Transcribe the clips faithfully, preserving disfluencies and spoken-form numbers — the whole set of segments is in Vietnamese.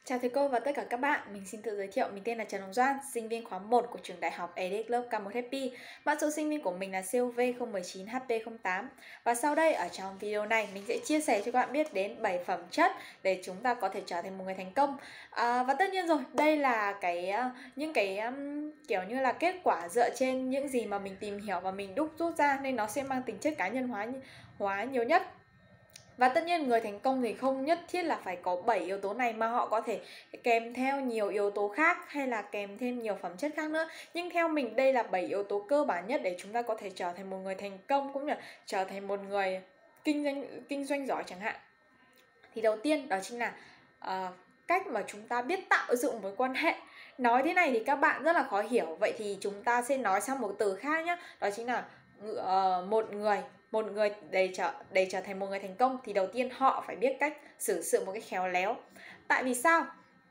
Chào thầy cô và tất cả các bạn, mình xin tự giới thiệu, mình tên là Trần Hồng Doan, sinh viên khóa một của trường đại học e đê ích Club K một Happy. Mã số sinh viên của mình là C O V không một chín H P không tám. Và sau đây ở trong video này mình sẽ chia sẻ cho các bạn biết đến bảy phẩm chất để chúng ta có thể trở thành một người thành công. À, và tất nhiên rồi, đây là cái những cái um, kiểu như là kết quả dựa trên những gì mà mình tìm hiểu và mình đúc rút ra, nên nó sẽ mang tính chất cá nhân hóa hóa nhiều nhất. Và tất nhiên người thành công thì không nhất thiết là phải có bảy yếu tố này, mà họ có thể kèm theo nhiều yếu tố khác hay là kèm thêm nhiều phẩm chất khác nữa. Nhưng theo mình đây là bảy yếu tố cơ bản nhất để chúng ta có thể trở thành một người thành công, cũng như là trở thành một người kinh doanh kinh doanh giỏi chẳng hạn. Thì đầu tiên đó chính là uh, cách mà chúng ta biết tạo dựng mối quan hệ. Nói thế này thì các bạn rất là khó hiểu, vậy thì chúng ta sẽ nói sang một từ khác nhé. Đó chính là uh, một người một người để trở để trở thành một người thành công thì đầu tiên họ phải biết cách xử sự một cách khéo léo. Tại vì sao?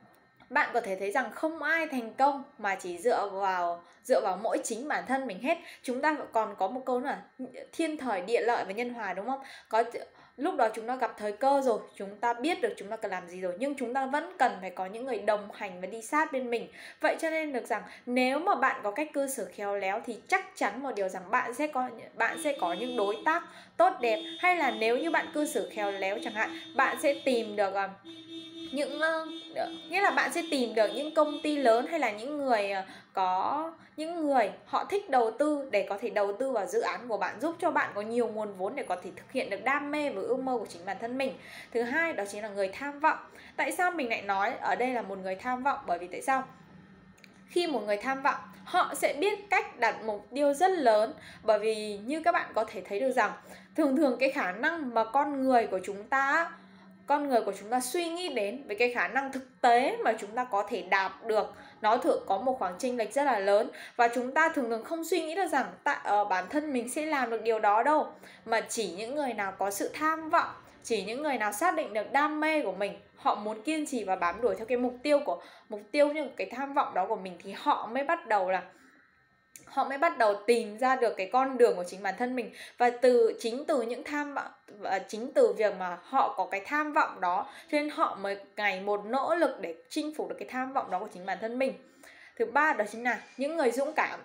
Bạn có thể thấy rằng không ai thành công mà chỉ dựa vào dựa vào mỗi chính bản thân mình hết. Chúng ta còn có một câu nữa là thiên thời địa lợi và nhân hòa, đúng không? Có lúc đó chúng ta gặp thời cơ rồi, chúng ta biết được chúng ta cần làm gì rồi, nhưng chúng ta vẫn cần phải có những người đồng hành và đi sát bên mình. Vậy cho nên được rằng nếu mà bạn có cách cư xử khéo léo thì chắc chắn một điều rằng bạn sẽ có bạn sẽ có những đối tác tốt đẹp, hay là nếu như bạn cư xử khéo léo chẳng hạn, bạn sẽ tìm được uh, những uh, nghĩa là bạn sẽ tìm được những công ty lớn hay là những người uh, có những người họ thích đầu tư để có thể đầu tư vào dự án của bạn, giúp cho bạn có nhiều nguồn vốn để có thể thực hiện được đam mê và ước mơ của chính bản thân mình. Thứ hai đó chính là người tham vọng. Tại sao mình lại nói ở đây là một người tham vọng? Bởi vì tại sao? Khi một người tham vọng, họ sẽ biết cách đặt mục tiêu rất lớn. Bởi vì như các bạn có thể thấy được rằng thường thường cái khả năng mà con người của chúng ta con người của chúng ta suy nghĩ đến với cái khả năng thực tế mà chúng ta có thể đạt được, nó thường có một khoảng chênh lệch rất là lớn. Và chúng ta thường thường không suy nghĩ được rằng tại uh, bản thân mình sẽ làm được điều đó đâu, mà chỉ những người nào có sự tham vọng, chỉ những người nào xác định được đam mê của mình, họ muốn kiên trì và bám đuổi theo cái mục tiêu của mục tiêu như cái tham vọng đó của mình, thì họ mới bắt đầu là họ mới bắt đầu tìm ra được cái con đường của chính bản thân mình. Và từ chính từ những tham vọng và chính từ việc mà họ có cái tham vọng đó, cho nên họ mới ngày một nỗ lực để chinh phục được cái tham vọng đó của chính bản thân mình. Thứ ba đó chính là những người dũng cảm.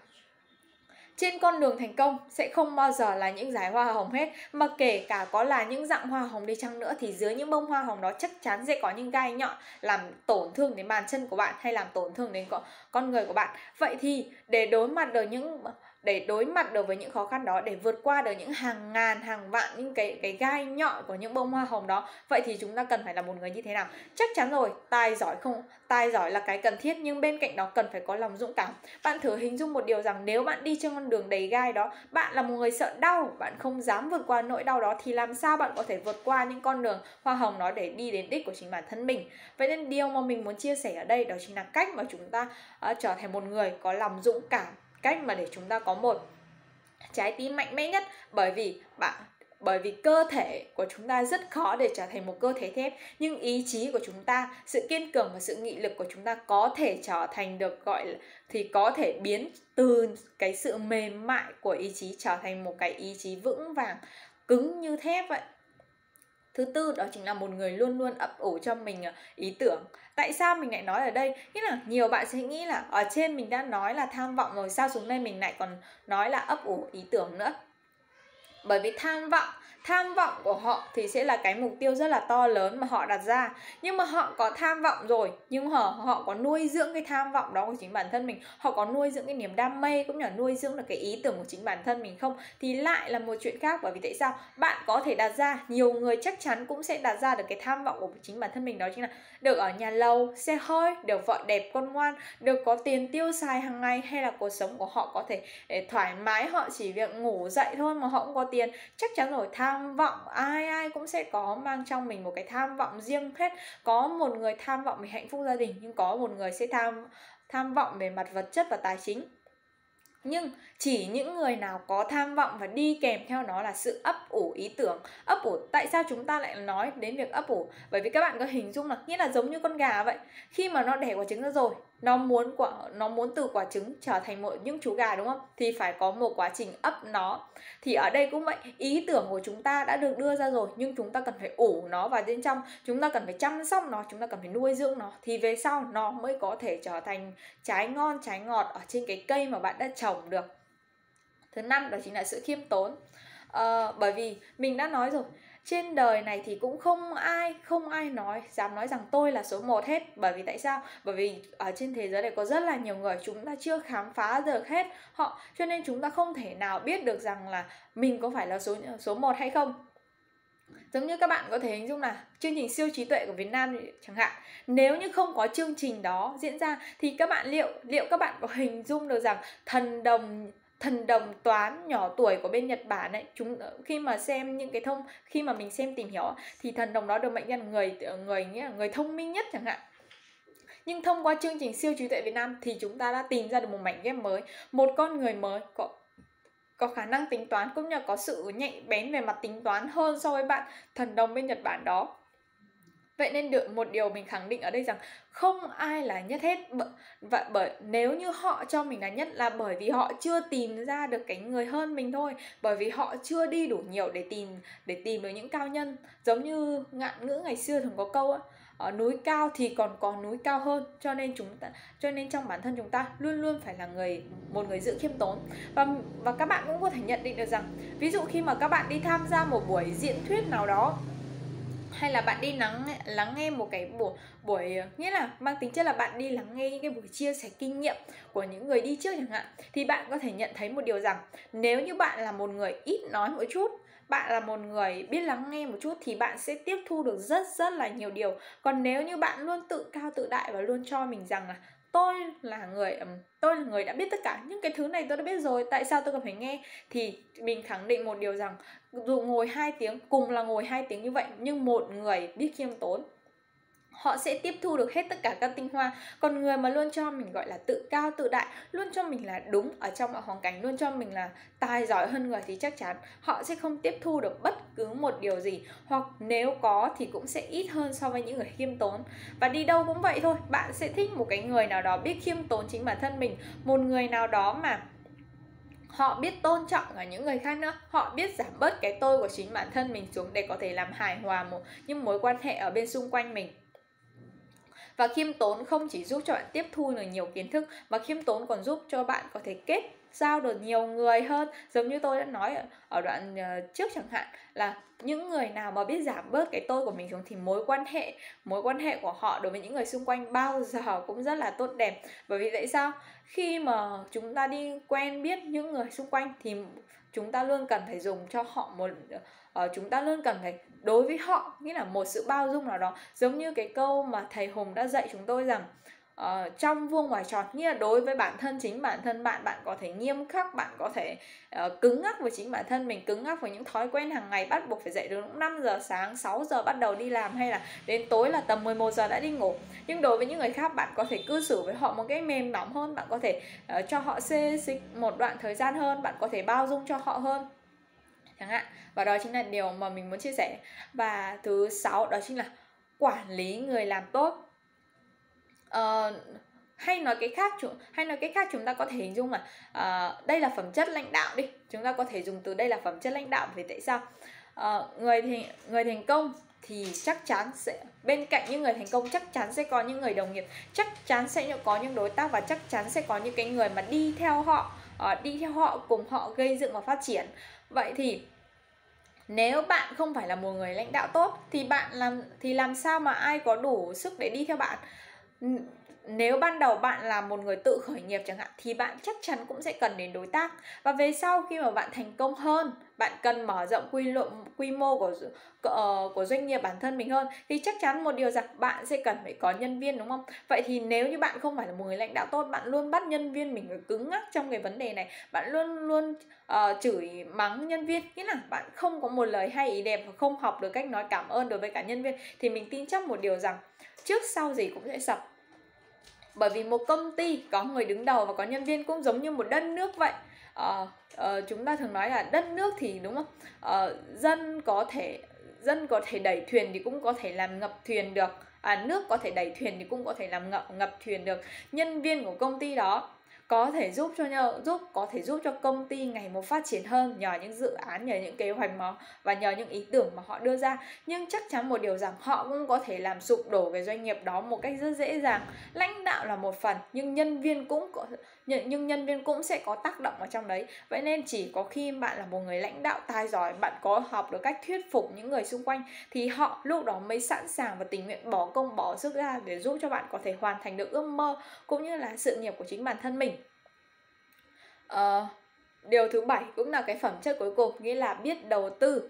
Trên con đường thành công sẽ không bao giờ là những dải hoa hồng hết, mà kể cả có là những dạng hoa hồng đi chăng nữa thì dưới những bông hoa hồng đó chắc chắn sẽ có những gai nhọn làm tổn thương đến bàn chân của bạn hay làm tổn thương đến con người của bạn. Vậy thì để đối mặt được những để đối mặt được với những khó khăn đó, để vượt qua được những hàng ngàn hàng vạn những cái cái gai nhọn của những bông hoa hồng đó, vậy thì chúng ta cần phải là một người như thế nào? Chắc chắn rồi, tài giỏi không tài giỏi là cái cần thiết, nhưng bên cạnh đó cần phải có lòng dũng cảm. Bạn thử hình dung một điều rằng nếu bạn đi trên con đường đầy gai đó, bạn là một người sợ đau, bạn không dám vượt qua nỗi đau đó, thì làm sao bạn có thể vượt qua những con đường hoa hồng đó để đi đến đích của chính bản thân mình? Vậy nên điều mà mình muốn chia sẻ ở đây đó chính là cách mà chúng ta uh, trở thành một người có lòng dũng cảm, cách mà để chúng ta có một trái tim mạnh mẽ nhất. Bởi vì bạn bởi vì cơ thể của chúng ta rất khó để trở thành một cơ thể thép, nhưng ý chí của chúng ta, sự kiên cường và sự nghị lực của chúng ta có thể trở thành được gọi là thì có thể biến từ cái sự mềm mại của ý chí trở thành một cái ý chí vững vàng, cứng như thép vậy. Thứ tư đó chính là một người luôn luôn ấp ủ cho mình ý tưởng. Tại sao mình lại nói ở đây? Nghĩa là nhiều bạn sẽ nghĩ là ở trên mình đã nói là tham vọng rồi, sao xuống đây mình lại còn nói là ấp ủ ý tưởng nữa? Bởi vì tham vọng Tham vọng của họ thì sẽ là cái mục tiêu rất là to lớn mà họ đặt ra. Nhưng mà họ có tham vọng rồi, nhưng họ, họ có nuôi dưỡng cái tham vọng đó của chính bản thân mình, họ có nuôi dưỡng cái niềm đam mê cũng như là nuôi dưỡng được cái ý tưởng của chính bản thân mình không, thì lại là một chuyện khác. Bởi vì tại sao? Bạn có thể đặt ra, nhiều người chắc chắn cũng sẽ đặt ra được cái tham vọng của chính bản thân mình, đó chính là được ở nhà lầu, xe hơi, được vợ đẹp con ngoan, được có tiền tiêu xài hàng ngày, hay là cuộc sống của họ có thể để thoải mái, họ chỉ việc ngủ dậy thôi mà họ cũng có tiền. Chắc chắn rồi, tham vọng ai ai cũng sẽ có mang trong mình một cái tham vọng riêng hết. Có một người tham vọng về hạnh phúc gia đình, nhưng có một người sẽ tham tham vọng về mặt vật chất và tài chính. Nhưng chỉ những người nào có tham vọng và đi kèm theo nó là sự ấp ủ ý tưởng. Ấp ủ, tại sao chúng ta lại nói đến việc ấp ủ? Bởi vì các bạn có hình dung là nghĩa là giống như con gà vậy. Khi mà nó đẻ quả trứng ra rồi, nó muốn quả nó muốn từ quả trứng trở thành một những chú gà, đúng không? Thì phải có một quá trình ấp nó. Thì ở đây cũng vậy, ý tưởng của chúng ta đã được đưa ra rồi, nhưng chúng ta cần phải ủ nó vào bên trong, chúng ta cần phải chăm sóc nó, chúng ta cần phải nuôi dưỡng nó, thì về sau nó mới có thể trở thành trái ngon trái ngọt ở trên cái cây mà bạn đã trồng được. Thứ năm đó chính là sự khiêm tốn. à, Bởi vì mình đã nói rồi, trên đời này thì cũng không ai không ai nói dám nói rằng tôi là số một hết. Bởi vì tại sao? Bởi vì ở trên thế giới này có rất là nhiều người, chúng ta chưa khám phá được hết họ, cho nên chúng ta không thể nào biết được rằng là mình có phải là số số một hay không. Giống như các bạn có thể hình dung là chương trình siêu trí tuệ của Việt Nam chẳng hạn, nếu như không có chương trình đó diễn ra thì các bạn liệu liệu các bạn có hình dung được rằng thần đồng thần đồng toán nhỏ tuổi của bên Nhật Bản ấy, chúng khi mà xem những cái thông khi mà mình xem tìm hiểu thì thần đồng đó được mệnh danh là người người nghĩa là người thông minh nhất chẳng hạn. Nhưng thông qua chương trình siêu trí tuệ Việt Nam thì chúng ta đã tìm ra được một mảnh ghép mới, một con người mới có có khả năng tính toán cũng như có sự nhạy bén về mặt tính toán hơn so với bạn thần đồng bên Nhật Bản đó. Vậy nên được một điều mình khẳng định ở đây rằng không ai là nhất hết. Và bởi nếu như họ cho mình là nhất là bởi vì họ chưa tìm ra được cái người hơn mình thôi. Bởi vì họ chưa đi đủ nhiều để tìm để tìm được những cao nhân. Giống như ngạn ngữ ngày xưa thường có câu á, ở núi cao thì còn có núi cao hơn. Cho nên chúng ta cho nên trong bản thân chúng ta luôn luôn phải là người một người giữ khiêm tốn. Và và các bạn cũng có thể nhận định được rằng, ví dụ khi mà các bạn đi tham gia một buổi diễn thuyết nào đó, hay là bạn đi lắng lắng nghe một cái buổi buổi nghĩa là mang tính chất là bạn đi lắng nghe những cái buổi chia sẻ kinh nghiệm của những người đi trước chẳng hạn, thì bạn có thể nhận thấy một điều rằng nếu như bạn là một người ít nói một chút, bạn là một người biết lắng nghe một chút thì bạn sẽ tiếp thu được rất rất là nhiều điều. Còn nếu như bạn luôn tự cao tự đại và luôn cho mình rằng là tôi là người tôi là người đã biết tất cả, những cái thứ này tôi đã biết rồi, tại sao tôi cần phải nghe, thì mình khẳng định một điều rằng dù ngồi hai tiếng, cùng là ngồi hai tiếng như vậy, nhưng một người biết khiêm tốn, họ sẽ tiếp thu được hết tất cả các tinh hoa. Còn người mà luôn cho mình gọi là tự cao tự đại, luôn cho mình là đúng ở trong mọi hoàn cảnh, luôn cho mình là tài giỏi hơn người, thì chắc chắn họ sẽ không tiếp thu được bất cứ một điều gì, hoặc nếu có thì cũng sẽ ít hơn so với những người khiêm tốn. Và đi đâu cũng vậy thôi, bạn sẽ thích một cái người nào đó biết khiêm tốn chính bản thân mình, một người nào đó mà họ biết tôn trọng cả những người khác nữa, họ biết giảm bớt cái tôi của chính bản thân mình xuống để có thể làm hài hòa một những mối quan hệ ở bên xung quanh mình. Và khiêm tốn không chỉ giúp cho bạn tiếp thu được nhiều kiến thức, mà khiêm tốn còn giúp cho bạn có thể kết giao được nhiều người hơn. Giống như tôi đã nói ở, ở đoạn uh, trước chẳng hạn, là những người nào mà biết giảm bớt cái tôi của mình xuống thì mối quan hệ mối quan hệ của họ đối với những người xung quanh bao giờ cũng rất là tốt đẹp. Bởi vì tại sao? Khi mà chúng ta đi quen biết những người xung quanh thì chúng ta luôn cần phải dùng cho họ một uh, chúng ta luôn cần phải đối với họ nghĩa là một sự bao dung nào đó. Giống như cái câu mà thầy Hùng đã dạy chúng tôi rằng uh, trong vuông ngoài tròn, nghĩa là đối với bản thân chính bản thân bạn, bạn có thể nghiêm khắc, bạn có thể uh, cứng ngắc với chính bản thân mình, cứng ngắc với những thói quen hàng ngày, bắt buộc phải dậy đến năm giờ sáng, sáu giờ bắt đầu đi làm, hay là đến tối là tầm mười một giờ đã đi ngủ. Nhưng đối với những người khác, bạn có thể cư xử với họ một cái mềm mỏng hơn, bạn có thể uh, cho họ xê xích một đoạn thời gian hơn, bạn có thể bao dung cho họ hơn chẳng hạn. Và đó chính là điều mà mình muốn chia sẻ. Và thứ sáu đó chính là quản lý người làm tốt. uh, hay nói cái khác hay nói cái khác chúng ta có thể hình dung là uh, đây là phẩm chất lãnh đạo đi, chúng ta có thể dùng từ đây là phẩm chất lãnh đạo. Vì tại sao? Uh, người thì người thành công thì chắc chắn sẽ bên cạnh những người thành công chắc chắn sẽ có những người đồng nghiệp, chắc chắn sẽ có những đối tác, và chắc chắn sẽ có những cái người mà đi theo họ, uh, đi theo họ cùng họ gây dựng và phát triển. Vậy thì nếu bạn không phải là một người lãnh đạo tốt thì bạn làm thì làm sao mà ai có đủ sức để đi theo bạn? Nếu ban đầu bạn là một người tự khởi nghiệp chẳng hạn thì bạn chắc chắn cũng sẽ cần đến đối tác. Và về sau khi mà bạn thành công hơn, bạn cần mở rộng quy, lộ, quy mô của, của, của doanh nghiệp bản thân mình hơn, thì chắc chắn một điều rằng bạn sẽ cần phải có nhân viên, đúng không? Vậy thì nếu như bạn không phải là một người lãnh đạo tốt, bạn luôn bắt nhân viên mình phải cứng ngắc trong cái vấn đề này, bạn luôn luôn uh, chửi mắng nhân viên, nghĩa là bạn không có một lời hay ý đẹp và không học được cách nói cảm ơn đối với cả nhân viên, thì mình tin chắc một điều rằng trước sau gì cũng sẽ sập. Bởi vì một công ty có người đứng đầu và có nhân viên cũng giống như một đất nước vậy. Ờ, ờ, chúng ta thường nói là đất nước thì đúng không? Ờ, dân có thể dân có thể đẩy thuyền thì cũng có thể làm ngập thuyền được. À, nước có thể đẩy thuyền thì cũng có thể làm ngập ngập thuyền được. Nhân viên của công ty đó có thể giúp cho nhau giúp có thể giúp cho công ty ngày một phát triển hơn nhờ những dự án, nhờ những kế hoạch mà và nhờ những ý tưởng mà họ đưa ra. Nhưng chắc chắn một điều rằng họ cũng có thể làm sụp đổ cái doanh nghiệp đó một cách rất dễ dàng. Lãnh đạo là một phần nhưng nhân viên cũng có nhưng nhân viên cũng sẽ có tác động ở trong đấy. Vậy nên chỉ có khi bạn là một người lãnh đạo tài giỏi, bạn có học được cách thuyết phục những người xung quanh thì họ lúc đó mới sẵn sàng và tình nguyện bỏ công bỏ sức ra để giúp cho bạn có thể hoàn thành được ước mơ cũng như là sự nghiệp của chính bản thân mình. Uh, điều thứ bảy cũng là cái phẩm chất cuối cùng, nghĩa là biết đầu tư.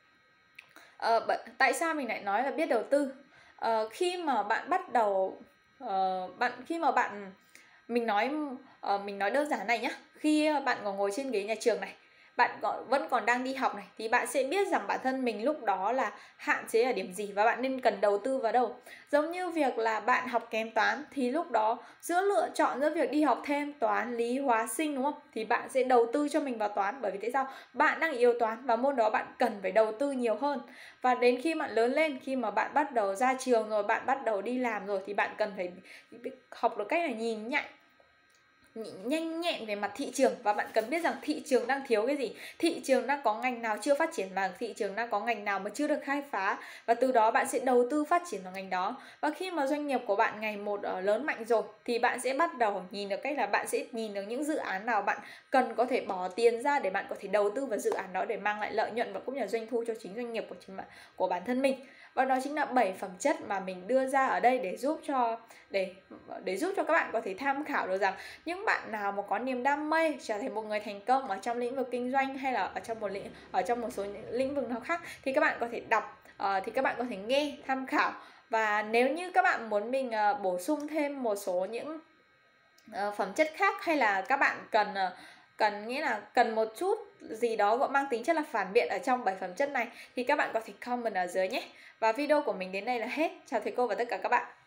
Uh, tại sao mình lại nói là biết đầu tư? Uh, khi mà bạn bắt đầu uh, bạn khi mà bạn mình nói uh, mình nói đơn giản này nhé, khi bạn còn ngồi trên ghế nhà trường này, bạn còn, vẫn còn đang đi học này, thì bạn sẽ biết rằng bản thân mình lúc đó là hạn chế ở điểm gì và bạn nên cần đầu tư vào đâu. Giống như việc là bạn học kém toán thì lúc đó giữa lựa chọn giữa việc đi học thêm toán, lý, hóa, sinh đúng không? Thì bạn sẽ đầu tư cho mình vào toán, bởi vì tại sao? Bạn đang yêu toán và môn đó bạn cần phải đầu tư nhiều hơn. Và đến khi bạn lớn lên, khi mà bạn bắt đầu ra trường rồi, bạn bắt đầu đi làm rồi thì bạn cần phải học được cách là nhìn nhận nhanh nhẹn về mặt thị trường và bạn cần biết rằng thị trường đang thiếu cái gì, thị trường đang có ngành nào chưa phát triển và thị trường đang có ngành nào mà chưa được khai phá, và từ đó bạn sẽ đầu tư phát triển vào ngành đó. Và khi mà doanh nghiệp của bạn ngày một lớn mạnh rồi thì bạn sẽ bắt đầu nhìn được cách là bạn sẽ nhìn được những dự án nào bạn cần có thể bỏ tiền ra để bạn có thể đầu tư vào dự án đó để mang lại lợi nhuận và cũng như là doanh thu cho chính doanh nghiệp của chính bạn, của bản thân mình. Và đó chính là bảy phẩm chất mà mình đưa ra ở đây để giúp cho để để giúp cho các bạn có thể tham khảo được rằng những bạn nào mà có niềm đam mê trở thành một người thành công ở trong lĩnh vực kinh doanh hay là ở trong một lĩnh ở trong một số lĩnh vực nào khác thì các bạn có thể đọc, uh, thì các bạn có thể nghe tham khảo. Và nếu như các bạn muốn mình uh, bổ sung thêm một số những uh, phẩm chất khác, hay là các bạn cần uh, cần nghĩa là cần một chút gì đó gọi mang tính chất là phản biện ở trong bảy phẩm chất này thì các bạn có thể comment ở dưới nhé. Và video của mình đến đây là hết. Chào thầy cô và tất cả các bạn.